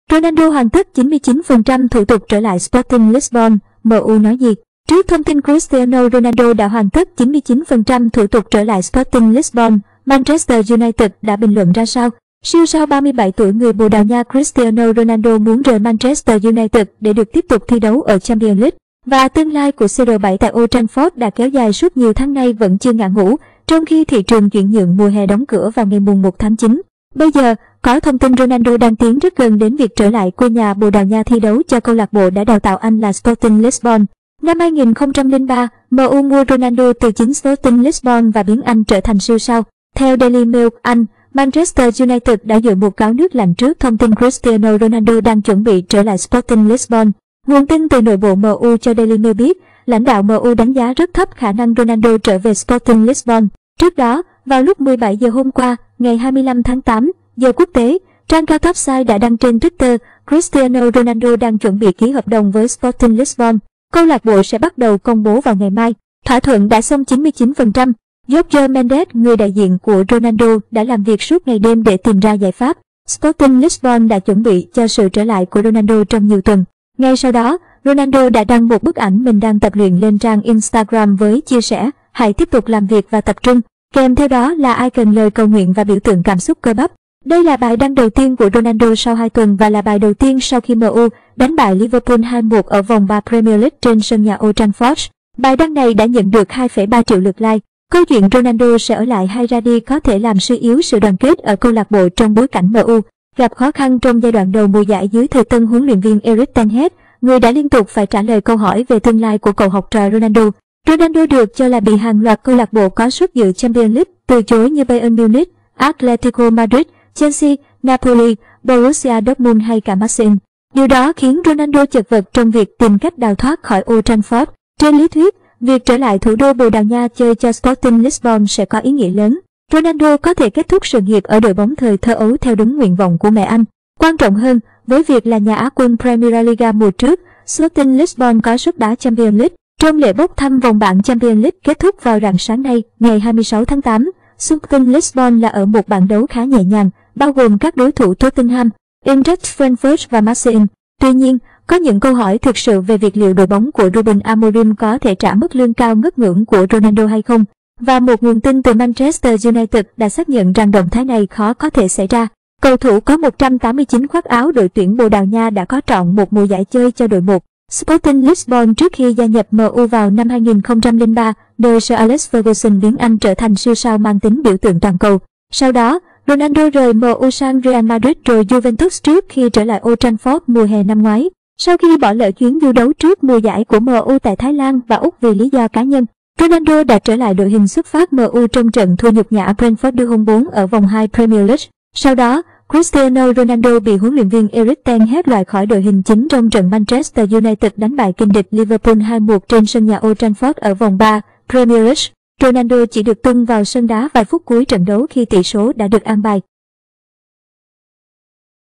Ronaldo hoàn tất 99% thủ tục trở lại Sporting Lisbon, MU nói gì? Trước thông tin Cristiano Ronaldo đã hoàn tất 99% thủ tục trở lại Sporting Lisbon, Manchester United đã bình luận ra sao? Siêu sao 37 tuổi người Bồ Đào Nha Cristiano Ronaldo muốn rời Manchester United để được tiếp tục thi đấu ở Champions League. Và tương lai của CR7 tại Old Trafford đã kéo dài suốt nhiều tháng nay vẫn chưa ngã ngũ, trong khi thị trường chuyển nhượng mùa hè đóng cửa vào ngày mùng 1 tháng 9. Bây giờ, có thông tin Ronaldo đang tiến rất gần đến việc trở lại quê nhà Bồ Đào Nha thi đấu cho câu lạc bộ đã đào tạo anh là Sporting Lisbon. Năm 2003, MU mua Ronaldo từ chính Sporting Lisbon và biến anh trở thành siêu sao. Theo Daily Mail Anh, Manchester United đã dội một gáo nước lạnh trước thông tin Cristiano Ronaldo đang chuẩn bị trở lại Sporting Lisbon. Nguồn tin từ nội bộ MU cho Daily Mail biết, lãnh đạo MU đánh giá rất thấp khả năng Ronaldo trở về Sporting Lisbon. Trước đó, vào lúc 17 giờ hôm qua, ngày 25 tháng 8, giờ quốc tế, trang cao cấp Sky đã đăng trên Twitter, Cristiano Ronaldo đang chuẩn bị ký hợp đồng với Sporting Lisbon. Câu lạc bộ sẽ bắt đầu công bố vào ngày mai. Thỏa thuận đã xong 99%. Jorge Mendes, người đại diện của Ronaldo, đã làm việc suốt ngày đêm để tìm ra giải pháp. Sporting Lisbon đã chuẩn bị cho sự trở lại của Ronaldo trong nhiều tuần. Ngay sau đó, Ronaldo đã đăng một bức ảnh mình đang tập luyện lên trang Instagram với chia sẻ, hãy tiếp tục làm việc và tập trung. Kèm theo đó là icon lời cầu nguyện và biểu tượng cảm xúc cơ bắp. Đây là bài đăng đầu tiên của Ronaldo sau 2 tuần và là bài đầu tiên sau khi MU đánh bại Liverpool 2-1 ở vòng 3 Premier League trên sân nhà Old Trafford. Bài đăng này đã nhận được 2,3 triệu lượt like. Câu chuyện Ronaldo sẽ ở lại hay ra đi có thể làm suy yếu sự đoàn kết ở câu lạc bộ trong bối cảnh MU gặp khó khăn trong giai đoạn đầu mùa giải dưới thời tân huấn luyện viên Erik ten Hag, người đã liên tục phải trả lời câu hỏi về tương lai của cậu học trò Ronaldo. Ronaldo được cho là bị hàng loạt câu lạc bộ có suất dự Champions League từ chối như Bayern Munich, Atletico Madrid, Chelsea, Napoli, Borussia Dortmund hay cả Marseille. Điều đó khiến Ronaldo chật vật trong việc tìm cách đào thoát khỏi Old Trafford. Trên lý thuyết, việc trở lại thủ đô Bồ Đào Nha chơi cho Sporting Lisbon sẽ có ý nghĩa lớn. Ronaldo có thể kết thúc sự nghiệp ở đội bóng thời thơ ấu theo đúng nguyện vọng của mẹ anh. Quan trọng hơn, với việc là nhà Á quân Premier League mùa trước, Sporting Lisbon có suất đá Champions League. Trong lễ bốc thăm vòng bảng Champions League kết thúc vào rạng sáng nay, ngày 26 tháng 8, Sporting Lisbon là ở một bảng đấu khá nhẹ nhàng, bao gồm các đối thủ Tottenham, Eintracht Frankfurt và Marseille. Tuy nhiên, có những câu hỏi thực sự về việc liệu đội bóng của Ruben Amorim có thể trả mức lương cao ngất ngưỡng của Ronaldo hay không. Và một nguồn tin từ Manchester United đã xác nhận rằng động thái này khó có thể xảy ra. Cầu thủ có 189 khoác áo đội tuyển Bồ Đào Nha đã có trọn một mùa giải chơi cho đội 1 Sporting Lisbon trước khi gia nhập MU vào năm 2003, nơi Sir Alex Ferguson biến anh trở thành siêu sao mang tính biểu tượng toàn cầu. Sau đó, Ronaldo rời MU sang Real Madrid rồi Juventus trước khi trở lại Old Trafford mùa hè năm ngoái. Sau khi bỏ lỡ chuyến du đấu trước mùa giải của MU tại Thái Lan và Úc vì lý do cá nhân, Ronaldo đã trở lại đội hình xuất phát MU trong trận thua nhục nhã Brentford đưa 4 ở vòng 2 Premier League. Sau đó, Cristiano Ronaldo bị huấn luyện viên Erik ten Hag loại khỏi đội hình chính trong trận Manchester United đánh bại kình địch Liverpool 2-1 trên sân nhà Old Trafford ở vòng 3 Premier League. Ronaldo chỉ được tung vào sân đá vài phút cuối trận đấu khi tỷ số đã được an bài.